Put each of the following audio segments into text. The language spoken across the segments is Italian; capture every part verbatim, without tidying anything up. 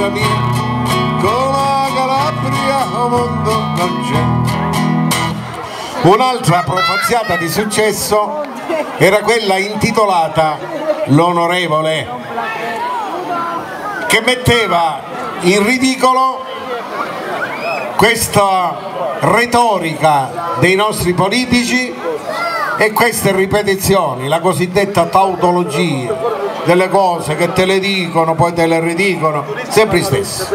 terra mia, come Calabria o mondo non c'è. Un'altra profaziata di successo era quella intitolata L'Onorevole, che metteva in ridicolo questa retorica dei nostri politici e queste ripetizioni, la cosiddetta tautologia delle cose che te le dicono, poi te le ridicono, sempre stesso.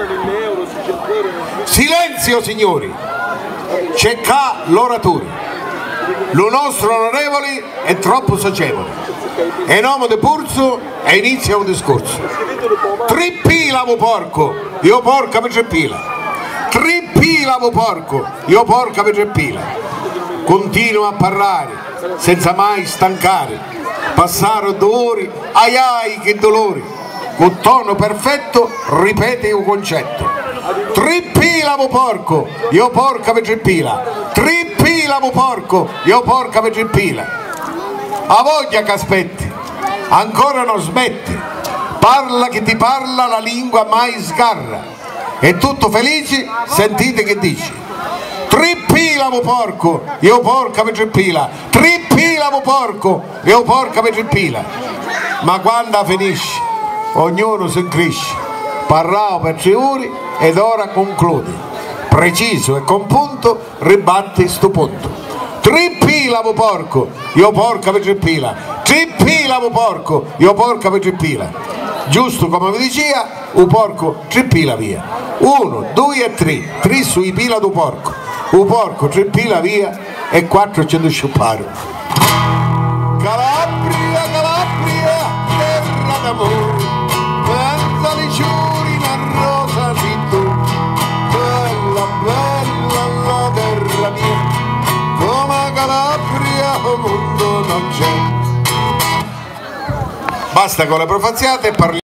Silenzio signori, c'è qua l'oratore, lo nostro onorevole è troppo socievole, è nome di purso e inizia un discorso. Trippila vo porco, io porca per treppila, trippila vo porco, io porca per treppila. Continua a parlare senza mai stancare, passare dolori, ai ai che dolori, con tono perfetto ripete un concetto. Trippila vo porco, io porca per treppila, trippila vo porco, io porca per treppila. A voglia che aspetti, ancora non smetti, parla che ti parla, la lingua mai sgarra, e tutto felici sentite che dici. Trippila vo porco, io porca per treppila, trippila vo porco, io porca per treppila. Ma quando finisce, ognuno si incrisce, parlavo per tre ore ed ora conclude, preciso e con punto ribatte sto punto. Trippila vo porco, io porca per treppila, trippila vo porco, io porca per treppila. Giusto come vi diceva, un porco trippila via. Uno, due e tre, tre sui pila do porco. Un porco trippila via e quattrocento sciuparo. Calabria, Calabria, terra d'amore, pensa li giuri una rosa di tu, bella, bella la terra mia, come Calabria o mondo non c'è. Basta con le profaziate e parliamo.